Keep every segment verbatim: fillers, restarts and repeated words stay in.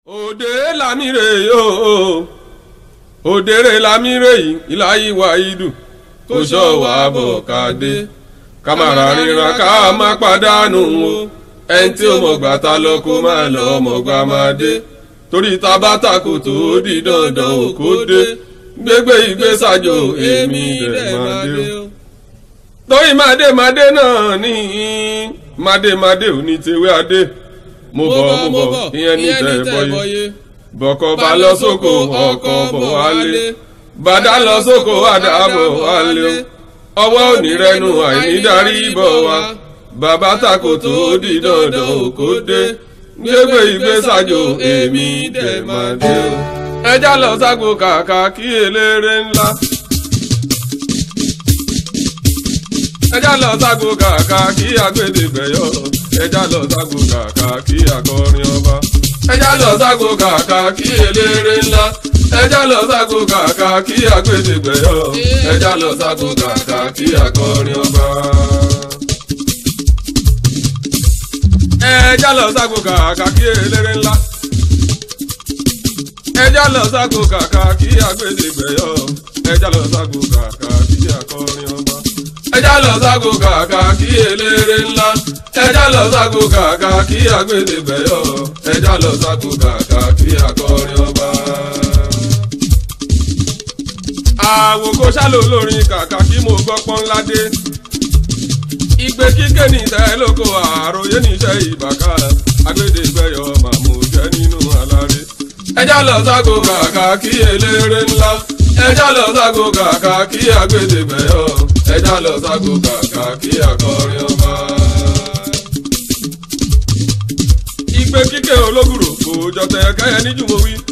òde lámìrè yóò òdèrè lámìrè yìí ìláyí wàhídù kò sọ wà bọ̀ káde kámàrà ríran ká má pàdánù o ẹni tí ó mọ̀gbà ta lọ kó má lọ mọ̀gbà máa dé torí tabata kò tó di dandan ò kó dé gbégbé ìgbésàjò èmi rẹ̀ máa dé o torí màdé màdé náà ní màdé màdé ò ní tewé adé mo bọ̀ mo bọ̀ ìyẹn ní tẹ̀ bọ́yé bọ̀kọ̀ bá lọ sóko ọkọ̀ bọ̀ wálé bàdá lọ sóko àdá bọ̀ wálé ọwọ́ òní rẹnu àìní darí bọ̀ wá bàbá tako tó di dandan òkò dé gbégbé ìgbésàjò èmi dẹ̀ máa dé o. ẹja lọ ságbo kàkà kí eléré ńlá. ẹja lọ ságbo kàkà kí agbẹ́dẹ́gbẹ́yọ̀ ẹja lọ ságbo kàkà kí akọrin ọba. ẹja lọ ságbo kàkà kí eléré ńlá. ẹja lọ ságbo kàkà kí agbẹ́dẹ́gbẹ́yọ̀ ẹja lọ ságbo kàkà kí akọrin ọba. ẹja lọ ságbo kàkà kí eléré ńlá. ẹja lọ ságbo kàkà kí agbẹ́dẹ́gbẹ́yọ̀ ẹja lọ ságbo kàkà kí akọrin ọba. ẹja lọ ságbo kàkà kí eléré ńlá. ẹja lọ ságbo kàkà kí agbẹ́dẹ́gbẹ́yọ̀ ẹja lọ ságbo kàkà kí akọrin ọba. àwòkọ́ ṣálò lórin kàkà kí mo gbọ́ pọ́n ládé. ìgbé kíké ní ìtẹ́ lóko àròyé níṣẹ́ ìbàkà agbẹ́dẹ́gbẹ́yọ̀ màmú jẹ́ nínú aláré. ẹja lọ ságbo kàkà kí eléré ńlá. ẹja lọ ságbo kàkà kí agbẹ́dẹ́gbẹ́yọ̀ ẹja lọ ságbo kàkà kí akọrin ọba. ìgbé kíké ológùrò kò jọ tẹ kẹ́yẹ níjú mo wí.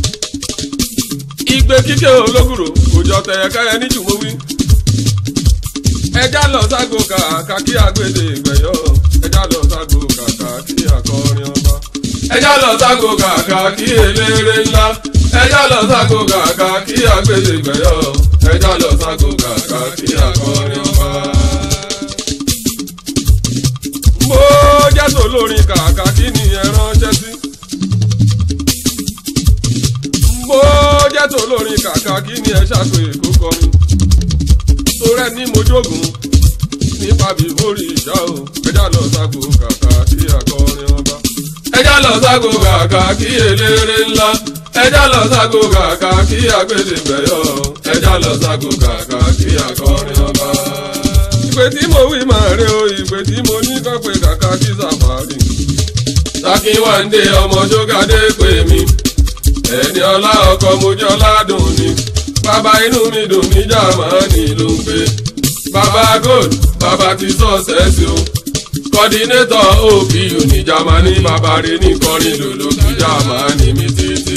ìgbé kíké ológùrò kò jọ tẹ kẹ́yẹ níjú mo wí. ẹja lọ ságbo kàkà kí agbẹ́dẹ́gbẹ́yọ̀ ẹja lọ ságbo kàkà kí akọrin ọba. ẹja lọ ságbo kàkà kí eléré ńlá. ẹja lọ ságbo kàkà kí agbẹ́dẹ́gbẹ́yọ̀ ẹja lọ ságbo kàkà kí akọrin ọba. mo jẹ́ tó lórin kàkà kí ni ẹ ránṣẹ́ sí. mo jẹ́ tó lórin kàkà kí ni ẹ ṣàpè kó kọrin. torẹ́ ní mojógun nípa bíbórí ìjà o ẹja lọ ságbo kàkà kí akọrin ọba. ẹja lọ ságbo kàkà kí eléré ńlá. ẹja lọ ságbo kàkà kí agbẹ́dẹ́gbẹ́yọ̀ ẹja lọ ságbo kàkà kí akọrin ọba. ìpè tí mo wí máa rẹ o ìpè tí mo ní kọ́ pé kàkà kí sàfàrì. Sákínwándé ọmọ Ṣógádé pè mí ẹni ọlá ọkọ mojọ́ ládùn ni bàbá inú mi dùn ní Jámánì ló ń gbé. bàbá gold bàbá ti sọ́ọ̀sẹ́sì o kọ́dínétọ̀ O P U ní Jámánì bàbá rẹ̀ ní kọrin lòlò kí Jámánì mi títí.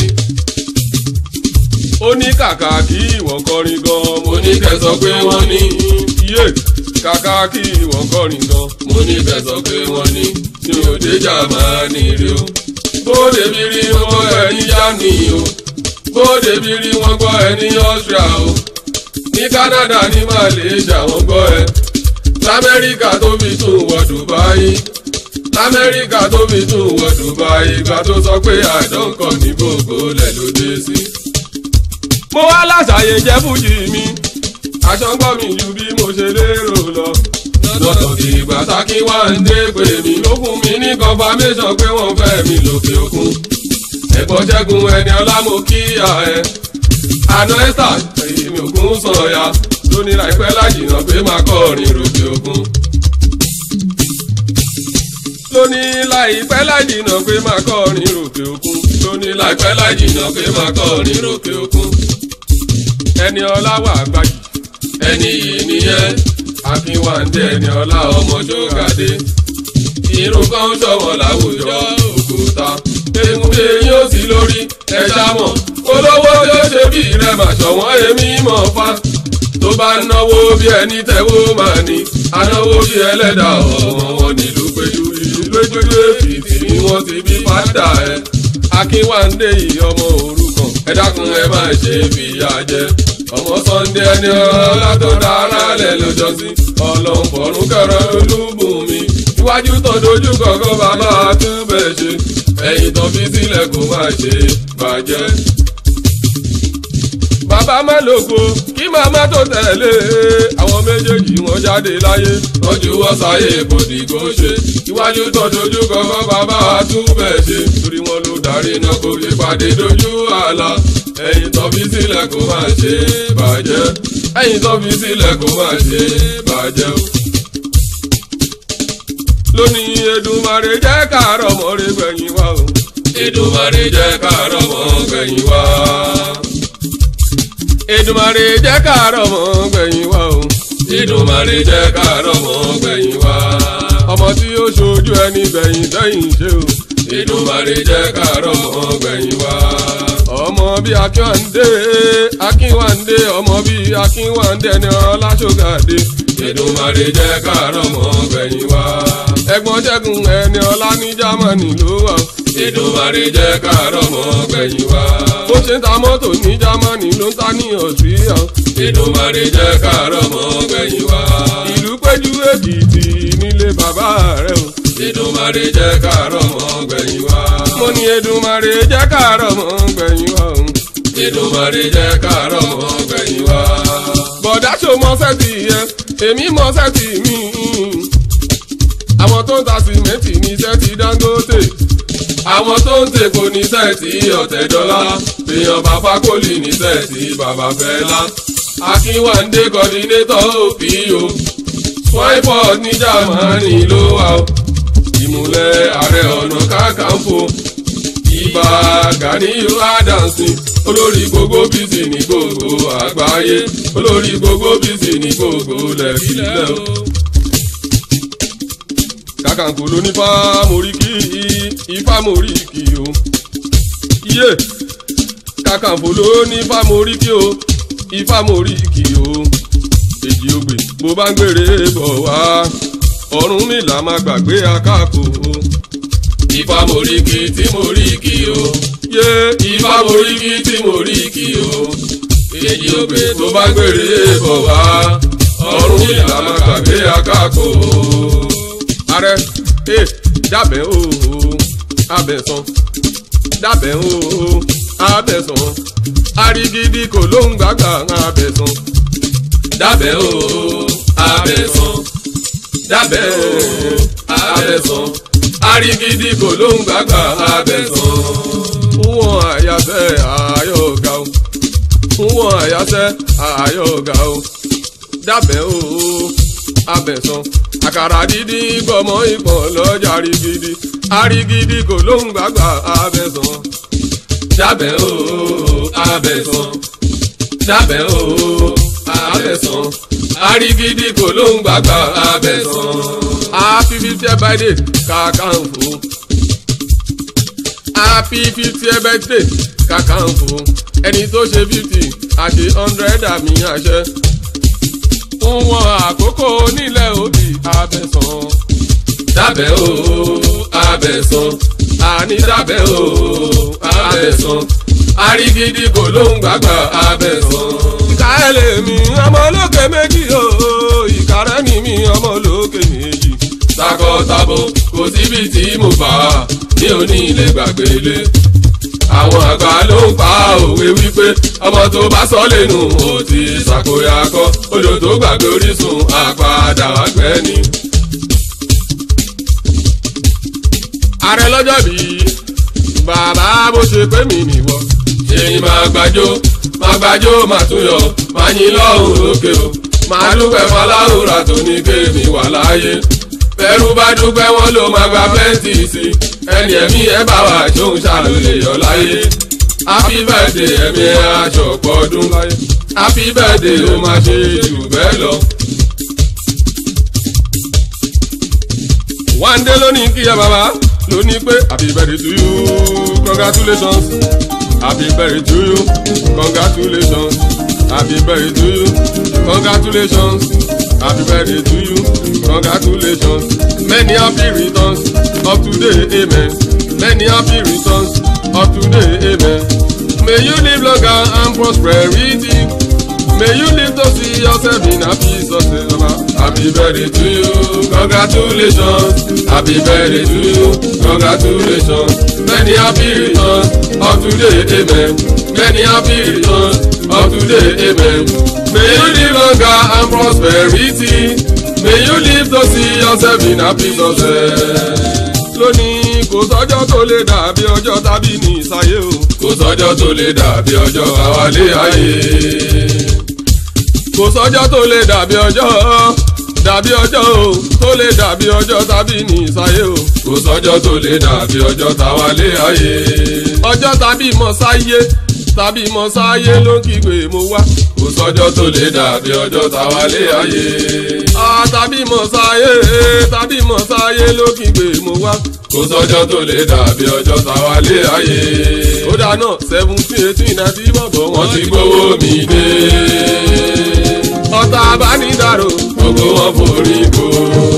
ó ní kàkà kí ìwọ̀n kọrin gan mo ní kẹsọ pé wọ́n ní iye kàkà kí ìwọ̀n kọrin gan mo ní kẹsọ pé wọ́n ní ní òde Jámánì rí o. bóde bí rí wọn gbọ́ ẹni Jámánì o bóde bí rí wọn gbọ́ ẹni Austria o ní Canada ní Malaysia wọn gbọ́ ẹ lamẹ́ríkà tó fi tún wọ Dubai lamẹ́ríkà tó fi tún wọ Dubai ìgbà tó sọ pé àdókò ní gbogbo lẹ̀ ló dé sí. mo wá láṣàyè jẹ́ fújì mi aṣọ ń gbọ́ mi ju bí mo ṣe lérò lọ. lọ́tọ̀ kì í gbà Sákínwándé pè mí ló fún mi ní confirmation pé wọ́n fẹ́ mi lókè òkun. ẹ̀gbọ́n Ṣẹ́gun ẹni ọlá mo kíyà ẹ. àná ẹ́sà èyí mi òkun sọ̀yà lónìí láìpẹ́ lájìnà pé máa kọrin ròkè òkun. lónìí láìpẹ́ lájìnà pé máa kọrin ròkè òkun. lónìí láìpẹ́ lájìnà pé máa kọrin ròkè òkun. ẹni ọlá wà gbàjì ẹni yìí nìyẹn Sákínwándé ẹni ọlá ọmọ Ṣógádé. irun kan ṣọwọ́ láwùjọ òkúta egun eyín ó sì lórí ẹja mọ̀ olówó tó ṣe bí rẹ̀ mà ṣọ̀wọ́n èmi mọ̀ fa tó bá náwó bí ẹni tẹ́wó máa ní anáwó bí ẹlẹ́dà ọmọ wọn nílùú péjú ìlú péjú Èkìtì ni wọ́n ti bí pátá ẹ̀. Sákínwándé yìí ọmọ òrukàn ẹ dákun ẹ má ṣe fìyà jẹ ọmọ Sunday ẹni ọlá tó dára lẹ̀ lọ́jọ́sí ọlọ́run fọ̀rún kẹrẹ olúbùnmi iwájú tó dojú kọ̀ọ̀kan bàbá túbẹ̀ ṣe ẹ̀yìn tó fi sílẹ̀ kó má ṣe bàjẹ́. bàbá má lóko kí màmá tó tẹ̀lé àwọn méjèèjì wọn jáde láyé tọ́jú wọ́n sáyé kò dìgbò ṣe iwájú tó dojú kọ̀ọ̀kan bàbá túbẹ̀ ṣe torí wọn ló darí náà kó fi pàdé dojú àlà ẹ̀yìn tó fi sílẹ̀ kó má ṣe bàjẹ́ ẹ̀yìn tó fi sílẹ̀ kó má ṣe bàjẹ́ o. lónìí Èdùmàrè jẹ́ káàárọ̀ mọ́re gbẹ̀yìn wá o. Èdùmàrè jẹ́ káàárọ̀ mọ́ gbẹ̀yìn wá. Èdùmàrè jẹ́ káàárọ̀ mọ́ gbẹ̀yìn wá o. Èdùmàrè jẹ́ káàárọ̀ mọ́ gbẹ̀yìn wá. ọmọ tí ó ṣojú ẹni gbẹ̀yìn tẹ́yìn ṣe o. Èdùmàrè jẹ́ káàárọ̀ mọ́ gbẹ̀yìn wá. ọmọ bí Akínwándé Akínwándé ọmọ bí Akínwándé ẹni Ọláṣọ́gàdé. Èdùmàrè jẹ́ káàárọ̀ mọ́ gbẹ̀yìn wá. ẹ̀gbọ́n Ṣẹ́gun ẹni ọlá ní Jámánì ló wà. Èdùmàrè jẹ́ káàárọ̀ mọ́ gbẹ̀yìn wá. bó ṣe ń ta mọ́tò ní Jámánì ló ń ta ní Ọ̀stíríà. Èdùmàrè jẹ́ káàárọ̀ mọ́ gbẹ̀yìn wá. ìlú Péjú Èkìtì nílé bàbá rẹ̀ o. Èdùmàrè jẹ́ káàárọ̀ mọ́ gbẹ̀yìn wá. mo ní Èdùmàrè jẹ́ káàárọ̀ mọ́ gbẹ̀yìn wá o. Èdùmàrè jẹ́ káàárọ̀ mọ́ gbẹ̀yìn wá. bọ̀dá ṣo mọ sẹ́ẹ̀tì yẹn èmi mọ sẹ́ẹ̀tì mi. àwọn tó ń ta sìmẹ́ǹtì ní sẹ́ẹ̀tì Dangote. àwọn tó ń tèkó ní sẹ́ẹ̀tì Ọ̀tẹ̀dọ́lá. èèyàn bàbá kọ́lì ní sẹ́ẹ̀tì bàbá Fẹ́lá. Akínwándé kọ́dínétọ̀ òpìyò. Swaiport ní Jámánì ló wà o. ìmùlẹ̀ Ààrẹ Ọ̀nà Kakanfò. Ìbà Gàníyù Adams olórí gbogbo bísí ní gbogbo àgbáyé olórí gbogbo bísí ní gbogbo lẹ́kìlẹ́ o. Kakanfò ló ní Fámóríkì Ifámóríkì o. iye Kakanfò ló ní Fámóríkì o Ifámóríkì o. èjì ogbè bó bá ń gbèrè bọ̀ wá Ọ̀rúnmìlà má gbàgbé Akáko o. Ifámóríkì tí mo rí kì o. yé Ifámóríkì tí mo rí kì o. èjì ogbè tó bá gbèrè bọ̀ wá Ọ̀rúnmìlà má gbàgbé Akáko o. ààrẹ ẹ dábẹ́ o abẹ́sán dábẹ́ o abẹ́sán arigidi kò ló ń gbàgbà abẹ́sán dábẹ́ o abẹ́sán dábẹ́ o abẹ́sán arigidi kò ló ń gbàgbà abẹ́sán. wọ́n àyàfẹ́ àyọ̀gá o wọ́n àyàfẹ́ àyọ̀gá o dábẹ́ o abẹ́sán àkàrà dídí gbọmọ ìpọ̀ lọ́jà arigidi arigidi kò ló ń gbàgbà abẹ́sán. dábẹ́ o abẹ́sán dábẹ́ o abẹ́sán arigidi kò ló ń gbàgbà abẹ́sán. happy fiftieth birthday Kakanfò happy fiftieth birthday Kakanfò ẹni tó ṣe fifty àṣe hundred àmì àṣẹ. fún wọn àkókò nílẹ̀ òbí abẹ́sán. dábẹ́ o abẹ́sán àní dábẹ́ o abẹ́sán arigidi kò ló ń gbàgbà abẹ́sán. ìka ẹ̀ lè mi ọmọ olókè méjì o ìkàrẹ́ ni mi ọmọ olókè méjì. takọtabo kò síbi tí mo bá mi ò ní ilé gbàgbé lé. àwọn àgbà ló ń pa òwe wípé ọmọ tó bá sọ lẹ́nu ó ti ṣàkóyakọ odò tó gbàgbé orísun àpàdà àgbẹ̀ ni. ààrẹ lọ́jọ́ bí bàbá bó ṣe pé mi nìwọ. ṣèyí máa gbàjó máa gbàjó máa tún yọ máa yìn lọ́hùn lókè o máa dúpẹ́ fọláhùrà tó ní kéèmí wà láàyè. fẹ́rù bá dúpẹ́ wọn ló máa gba pẹ́ǹtì sí ẹni ẹ̀mí ẹ̀ bá wà ṣóun ṣàlùlè yọ láyé. happy birthday ẹ̀mí ẹ̀ aṣọ̀pọ̀ ọdún láyé. happy birthday ó máa ṣe jù bẹ́ẹ̀ lọ. Wándé ló ní kí ẹ bàbá ló ní pé happy birthday to you congratulations happy birthday to you congratulations happy birthday to you congratulations happy birthday to you congratulations many happy returns of today amen many happy returns of today amen may you live longer and prosperity may you live to see yourself in happy success baba happy birthday to you, congratulations. Happy birthday to you, congratulations. Many happy returns of today, amen. Many happy returns of today, amen. May you live longer and prosperity. May you live to see yourself in happy success. Lónìí kò sọ́jọ́ tó lè dàbí ọjọ́ tàbí ní ìsáyé o. Kò sọ́jọ́ tó lè dàbí ọjọ́ àwálé ayé. Kò sọ́jọ́ tó lè dàbí ọjọ́ dàbí ọjọ́ o tó lè dàbí ọjọ́ tàbí ní ìsáyé o. Kò sọ́jọ́ tó lè dàbí ọjọ́ tàwálé ayé. Ọjọ́ tàbí mọ̀ sáyé tàbí mọ̀ sáyé ló ń kígbe mo wá. Kò sọ́jọ́ tó lè dàbí ọjọ́ tàwálé ayé. Tàbí mọ̀ sáyé tàbí mọ̀ sáyé ló ń kígbe mo wá. Kò sọ́jọ́ tó lè dàbí ọjọ́ tàwálé ayé. Ó dáná seventeen eighteen ninety bọ̀bọ̀ wọ́n ti gbówó mi dé. Ọ̀tá abánidárò gbogbo wọn forí ko.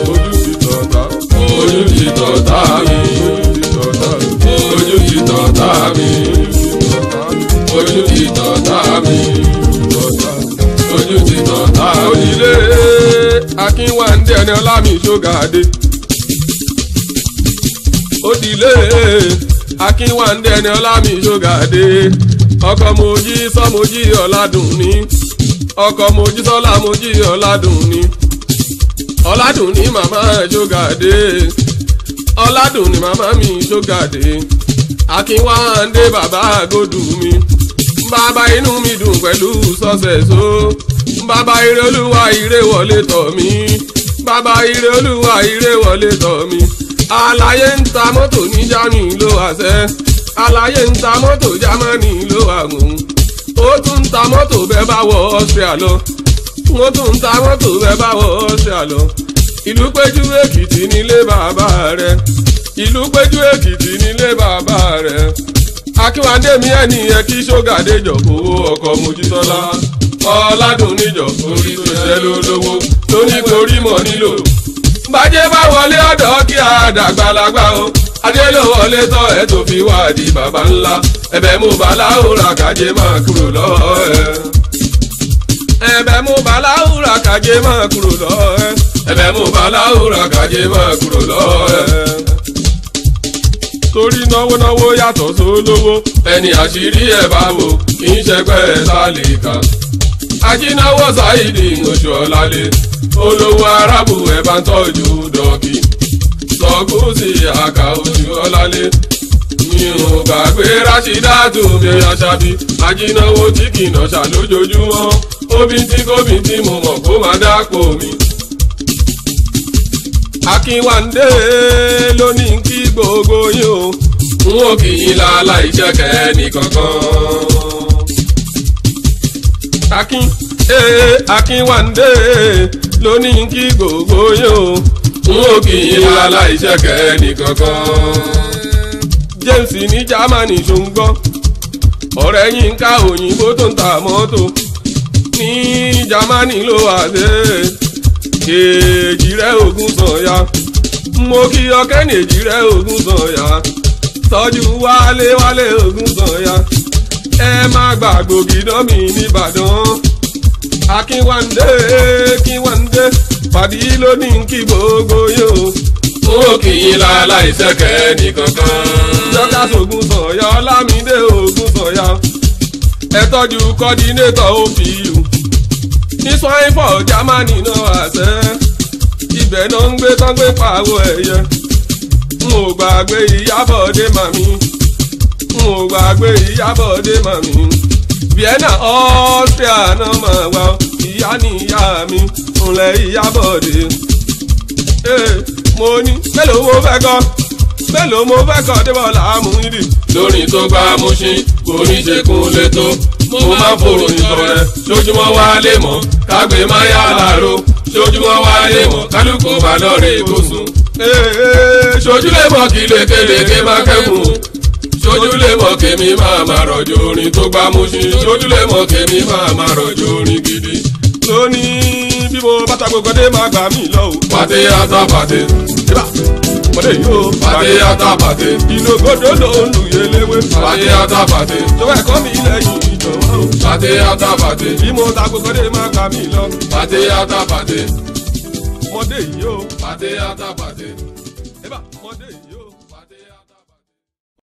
Ojú ti tọ̀tá mi. Ojú ti tọ̀tá mi. Ojú ti tọ̀tá mi. Ojú ti tọ̀tá mi. Onílé Akínwándé ẹni ọlámi ṣógàdé. Odile Akínwándé ẹni ọlámi ṣógàdé. Ọkọ Mojí sọmojí Ọládùnní. Ọkọ Mojí sọlá Mojí Ọládùnní. Ọládùnní màmá ṣógàdé. Ọládùnní màmá mi ṣógàdé. Akínwándé bàbá àgọ́dù mi. Bàbá inú mi dùn pẹ̀lú sọ́sẹ̀só. Bàbá ire olúwa ire wọlé tọ̀ mí. Bàbá ire olúwa ire wọlé tọ̀ mí. Àlàyé ń ta mọ́tò ní Germany ló àṣẹ. Àlàyé ń ta mọ́tò Germany ló àgùn. Ó tún ń ta mọ́tò bẹ́ẹ̀ bá wọ Austria lọ. Ó tún ń ta mọ́tò bẹ́ẹ̀ bá wọ Austria lọ. Ìlú Péjú Èkìtì nílé bàbá rẹ̀. Ìlú Péjú Èkìtì nílé bàbá rẹ̀. Akínwándé mi ẹni yẹ kí Ṣógàdé jọ owó ọkọ̀ Mojísọ́lá. Ọládùnní jọ orí tó ṣẹ́ lólówó tó ní torí mọ̀ nílò. Bàjẹ́ bá wọlé ọ̀dọ́ kí àdàgbàlagbà o. Adé ló wọlé tọ́ ẹ tó fi wá di bàbá ńlá. Ẹ̀bẹ̀ mo bá láwùrà kájé máa kúrò lọ́ọ́ ẹ. Ẹ̀bẹ̀ mo bá láwùrà kájé máa kúrò lọ́ọ́ ẹ. Ẹ̀bẹ̀ mo bá láwùrà kájé máa kúrò lọ́ọ́ ẹ. Torí náwó náwó yàtọ̀ sólówó. Ẹni àṣírí ẹ̀ bá wò kì í ṣẹgbẹ́ ẹ̀ sálíkà. Ajínáwó Sáìdì oṣù ọ̀làlé. Olówó arábù ẹ̀ bá ń tọ́jú dọ́kì. Sọ́kùsì àkà oṣù ọ̀làlé. Mi ò gbàgbé Rashidatu mi Àṣàbí. Ajínáwó tí kì í nọ̀ṣà lójoojúmọ́. Obi tí kòbí tí mo mọ̀ kó máa dápò mi. Akínwándé ló ní kí gbogbo yín o. N ó kì í láláì jẹ́kẹ́ nìkankan. Akin ee Akínwándé ló ní kí gbogbo yín o. N ó kì í láláì jẹ́kẹ́ nìkankan. James ní Germany ṣùgbọ́n ọ̀rẹ́ yín ká òyìnbó tó ń ta mọ́tò. Ní Germany ló wà dé. Èjì rẹ̀ Ògún Sànyà. Mo kí ọkẹ́ ní èjì rẹ̀ Ògún Sànyà. Tọ́jú wálé wálé Ògún Sànyà. Ẹ má gbàgbọ́ gidán mi nìbàdàn. Akínwándé Akínwándé pàdí ló ní kí gbogbo yóò. Mo kì í láláì ṣẹ́kẹ́ nìkankan. Jọ́ká Ògún Sànyà Ọlámídé Ògún Sànyà. Ẹ tọ́jú kọ́dínétọ̀ ó fi yù. Ní Swainfọ̀ Germany náà àṣẹ. Ibẹ̀ náà ń gbé tán gbé pàwọ́ ẹ̀yẹ. N ò gbàgbé Ìyábọ̀dé màmí. N ò gbàgbé Ìyábọ̀dé màmí. Vienna Austria náà máa wá. Ìyá ni ìyá mi. Ǹlẹ́ Ìyábọ̀dé. Ee mo ní mélòó mo fẹ́ kọ́. Mélòó mo fẹ́ kọ́ Débọ̀lá Múyìdì. Lórí tó gbá Mùṣín oníṣègùn létò. Mo máa ń fòrò ìtọ̀rẹ́ lójúmọ́ wá lé mọ́. Kágbé máa yá làárọ̀ lójúmọ́ wá lé mọ́. Kálukú bá lọ́ọ̀rẹ́ ìbùsùn. Ṣojú lè mọ̀ kí lékeleke máa kẹ́kùn. Ṣojú lè mọ̀ kémi máa máa rọ̀jò orin tó gbá Mùṣín. Ṣojú lè mọ̀ kémi máa máa rọ̀jò orin gidi. Lónìí bí mo bá ta gbogbo dé máa gbà mí lọ o. Pàtẹ ata pàtẹ. Mọ̀lẹ́ yìí o. Pàtẹ ata pàtẹ. Inú gbọdọ̀ ló ń lu yẹlẹ́wé. Pàtẹ ata pàtẹ. Jọ̀wọ́ ẹ̀kọ́ mi lẹ́yìn ìjọba o. Pàtẹ ata pàtẹ. Bí mo ta gbogbo dé máa gbà mí lọ. Pàtẹ ata pàtẹ. ọmọdé yìí o. pàtẹ àtàpàtẹ.